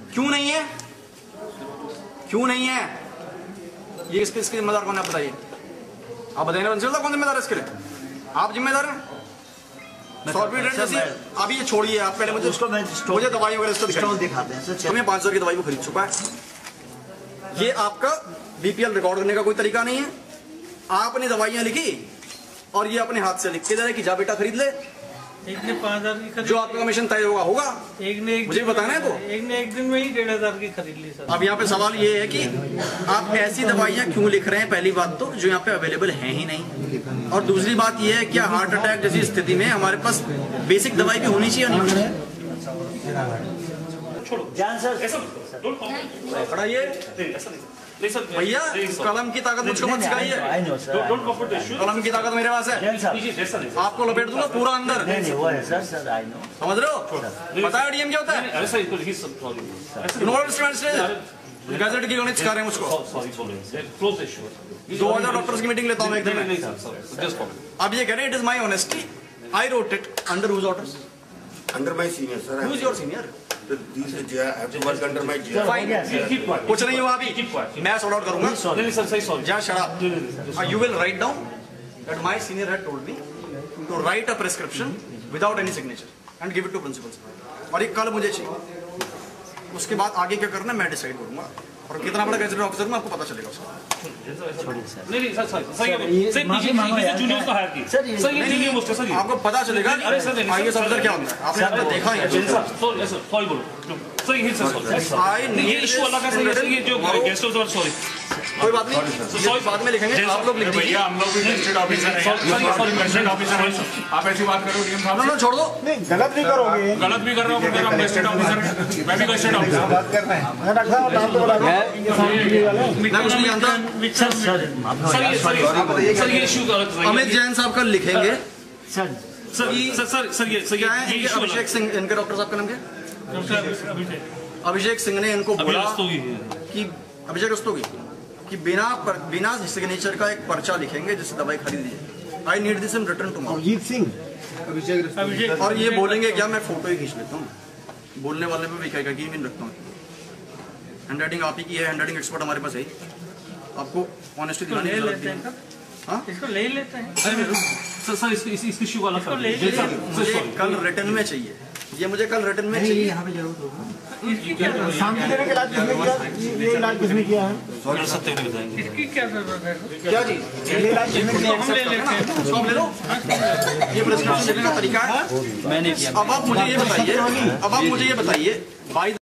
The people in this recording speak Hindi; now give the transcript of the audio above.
क्यों नहीं है? क्यों नहीं है? ये इसके जिम्मेदार कौन है आप बताइए? आप बताइए ना प्रिंसिपल साहब, कौन जिम्मेदार है इसके लिए? आप जिम्मेदार हैं? अभी ये छोड़िए, आप पहले मुझे दवाई वगैरह दिखाते हैं सर। मैं 5,000 की दवाई को खरीद चुका है। ये आपका बीपीएल रिकॉर्ड करने का कोई तरीका नहीं है। आपने दवाइयां लिखी और ये अपने हाथ से लिख के दे कि जा बेटा खरीद ले। एक ने 5,000 की खरीद, जो आपका कमीशन तय होगा एक ने मुझे बताना है। तो एक ने एक दिन में ही 1,500 की खरीद ली सर। अब यहाँ पे सवाल ये है कि आप ऐसी दवाइयाँ क्यों लिख रहे हैं? पहली बात तो जो यहाँ पे अवेलेबल है ही नहीं, और दूसरी बात ये है क्या हार्ट अटैक जैसी स्थिति में हमारे पास बेसिक दवाई भी होनी चाहिए नहीं? भैया कलम की ताकत मुझको मत सिखाइए। कलम की ताकत मेरे पास है, आपको लपेट दूंगा पूरा अंदर। समझ रहे हो? पता है डीएम क्या होता है? गैजेट की गणित सिखा रहे हैं मुझको। 2000 डॉक्टर्स की मीटिंग लेता हूँ एक दिन में। अब ये कह रहे हैं it is my honesty, I wrote it under whose orders? Under my senior, sir. Who is your senior? These I have to work under my GR. Fine. कुछ नहीं हुआ अभी, मैं सॉर्ट आउट करूंगा। जहाँ शराब, you will write down that my senior had told me to write a prescription without any signature and give it to principal. और ये कल मुझे चाहिए। उसके बाद आगे क्या करना मैं डिसाइड करूंगा, और कितना बड़ा गैजेटेड ऑफिसर में आपको पता चलेगा उसका। आपको पता चलेगा आईएएस ऑफिसर क्या होता है, आपने देखा ही है। कोई बात नहीं, बाद में लिखेंगे, आप लोग लिख दीजिए। आप ऐसी बात करो डीएम साहब। ना छोड़ दो, गलत भी करोगे, गलत भी कर रहे हो, मैं गजेटेड ऑफिसर, मैं भी गजेटेड ऑफिसर बात कर रहे हैं। अमित जैन साहब कल लिखेंगे। अभिषेक सिंह, इनके डॉक्टर साहब का नाम क्या? अभिषेक सिंह ने इनको बोला कि अभिषेक रस्तोगी कि बिना सिग्नेचर का एक पर्चा लिखेंगे जिससे दवाई खरीदिए। I need this in return tomorrow. Abhijit Singh, Abhishek, और ये बोलेंगे क्या मैं फोटो ही खींच लेता हूँ, बोलने वाले पे भी कहेगा कि मैं रखता हूँ। हैंडराइटिंग आप ही की है, हैंडराइटिंग एक्सपर्ट हमारे पास है। आपको ऑनेस्टी दिलानी है। हाँ, इसको ले लेते हैं सर। इसकी इश्यू वाला मुझे कल रिटर्न में चाहिए, ये मुझे कल रिटर्न में चाहिए। यहाँ पे जरूरत होगा। शांति देने के इलाज किसने किया? ये इलाज किसने किया है? इसकी क्या जरूरत है? क्या जी? ये इलाज किसने किया? हम ले लेते हैं, उसको ले लो। ये प्रिस्क्रिप्शन देने का तरीका है मैंने किया। अब आप मुझे ये बताइए,